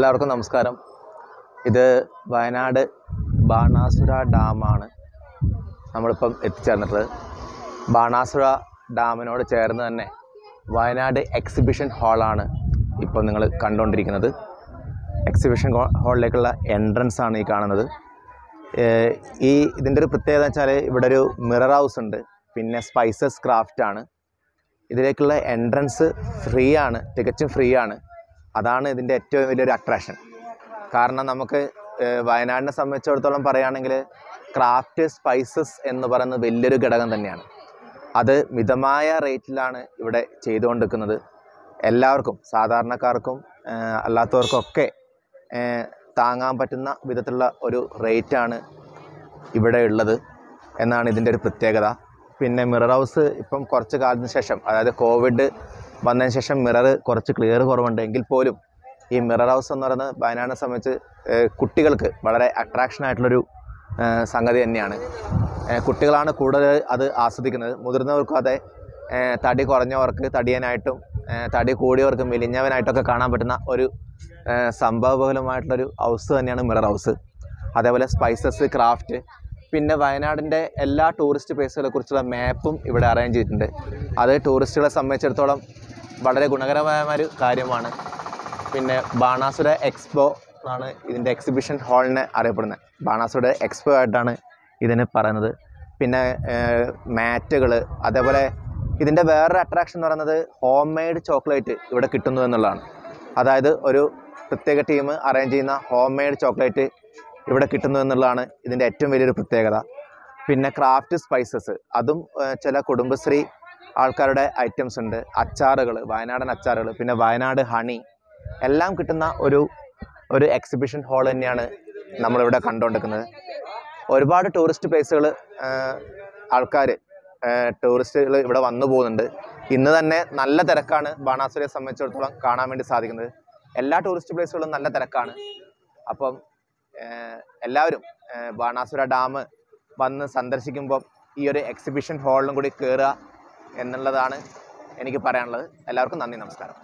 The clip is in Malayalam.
എല്ലാവർക്കും നമസ്കാരം. ഇത് വയനാട് ബാണാസുര ഡാമാണ് നമ്മളിപ്പം എത്തിച്ചേർന്നിട്ടുള്ളത്. ബാണാസുര ഡാമിനോട് ചേർന്ന് തന്നെ വയനാട് എക്സിബിഷൻ ഹാളാണ് ഇപ്പം നിങ്ങൾ കണ്ടുകൊണ്ടിരിക്കുന്നത്. എക്സിബിഷൻ ഹാളിലേക്കുള്ള എൻട്രൻസ് ആണ് ഈ കാണുന്നത്. ഇതിൻ്റെ ഒരു പ്രത്യേകത വെച്ചാൽ ഇവിടെ ഒരു മിറർ ഹൗസ് ഉണ്ട്, പിന്നെ സ്പൈസസ് ക്രാഫ്റ്റ് ആണ്. ഇതിലേക്കുള്ള എൻട്രൻസ് ഫ്രീ ആണ്, തികച്ചും ഫ്രീ ആണ്. അതാണ് ഇതിൻ്റെ ഏറ്റവും വലിയൊരു അട്രാക്ഷൻ. കാരണം നമുക്ക് വയനാടിനെ സംബന്ധിച്ചിടത്തോളം പറയുകയാണെങ്കിൽ ക്രാഫ്റ്റ് സ്പൈസസ് എന്ന് പറയുന്നത് വലിയൊരു ഘടകം തന്നെയാണ്. അത് മിതമായ റേറ്റിലാണ് ഇവിടെ ചെയ്തുകൊണ്ടിരിക്കുന്നത്. എല്ലാവർക്കും, സാധാരണക്കാർക്കും അല്ലാത്തവർക്കൊക്കെ താങ്ങാൻ പറ്റുന്ന വിധത്തിലുള്ള ഒരു റേറ്റാണ് ഇവിടെ ഉള്ളത് എന്നാണ് ഇതിൻ്റെ ഒരു പ്രത്യേകത. പിന്നെ മിറർ ഹൗസ് ഇപ്പം കുറച്ച് കാലത്തിന് ശേഷം, അതായത് കോവിഡ് വന്നതിന് ശേഷം മിറർ കുറച്ച് ക്ലിയർ കുറവുണ്ട്. എങ്കിൽ പോലും ഈ മിറർ ഹൗസ് എന്ന് പറയുന്നത് വയനാടിനെ സംബന്ധിച്ച് കുട്ടികൾക്ക് വളരെ അട്രാക്ഷൻ ആയിട്ടുള്ളൊരു സംഗതി തന്നെയാണ്. കുട്ടികളാണ് കൂടുതൽ അത് ആസ്വദിക്കുന്നത്. മുതിർന്നവർക്കും അതെ, തടി കുറഞ്ഞവർക്ക് തടിയനായിട്ടും തടി കൂടിയവർക്ക് മെലിഞ്ഞവനായിട്ടൊക്കെ കാണാൻ പറ്റുന്ന ഒരു സംഭവബഹുലമായിട്ടുള്ളൊരു ഹൗസ് തന്നെയാണ് മിറർ ഹൗസ്. അതേപോലെ സ്പൈസസ് ക്രാഫ്റ്റ്, പിന്നെ വയനാടിൻ്റെ എല്ലാ ടൂറിസ്റ്റ് പ്ലേസുകളെ കുറിച്ചുള്ള മാപ്പും ഇവിടെ അറേഞ്ച് ചെയ്തിട്ടുണ്ട്. അത് ടൂറിസ്റ്റുകളെ സംബന്ധിച്ചിടത്തോളം വളരെ ഗുണകരമായൊരു കാര്യമാണ്. പിന്നെ ബാണാസുര എക്സ്പോ എന്നാണ് ഇതിൻ്റെ എക്സിബിഷൻ ഹാളിനെ അറിയപ്പെടുന്നത്. ബാണാസുര എക്സ്പോ ആയിട്ടാണ് ഇതിന് പറയുന്നത്. പിന്നെ മാറ്റുകൾ, അതേപോലെ ഇതിൻ്റെ വേറൊരു അട്രാക്ഷൻ എന്ന് പറയുന്നത് ഹോം മെയ്ഡ് ചോക്ലേറ്റ് ഇവിടെ കിട്ടുന്നു എന്നുള്ളതാണ്. അതായത് ഒരു പ്രത്യേക ടീം അറേഞ്ച് ചെയ്യുന്ന ഹോം മെയ്ഡ് ചോക്ലേറ്റ് ഇവിടെ കിട്ടുന്നു എന്നുള്ളതാണ് ഇതിൻ്റെ ഏറ്റവും വലിയൊരു പ്രത്യേകത. പിന്നെ ക്രാഫ്റ്റ് സ്പൈസസ്, അതും ചില കുടുംബശ്രീ ആൾക്കാരുടെ ഐറ്റംസ് ഉണ്ട്. അച്ചാറുകൾ, വയനാടൻ അച്ചാറുകൾ, പിന്നെ വയനാട് ഹണി എല്ലാം കിട്ടുന്ന ഒരു എക്സിബിഷൻ ഹാൾ തന്നെയാണ് നമ്മളിവിടെ കണ്ടുകൊണ്ടിരിക്കുന്നത്. ഒരുപാട് ടൂറിസ്റ്റ് പ്ലേസുകൾ ടൂറിസ്റ്റുകൾ ഇവിടെ വന്നു പോകുന്നുണ്ട്. ഇന്ന് തന്നെ നല്ല തിരക്കാണ് ബാണാസുരയെ സംബന്ധിച്ചിടത്തോളം കാണാൻ വേണ്ടി സാധിക്കുന്നത്. എല്ലാ ടൂറിസ്റ്റ് പ്ലേസുകളും നല്ല തിരക്കാണ്. അപ്പം എല്ലാവരും ബാണാസുര ഡാം വന്ന് സന്ദർശിക്കുമ്പോൾ ഈ ഒരു എക്സിബിഷൻ ഹാളിലും കൂടി കയറുക എന്നുള്ളതാണ് എനിക്ക് പറയാനുള്ളത്. എല്ലാവർക്കും നന്ദി, നമസ്കാരം.